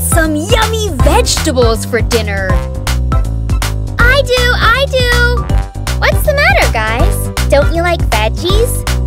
some yummy vegetables for dinner. I do! What's the matter, guys? Don't you like veggies?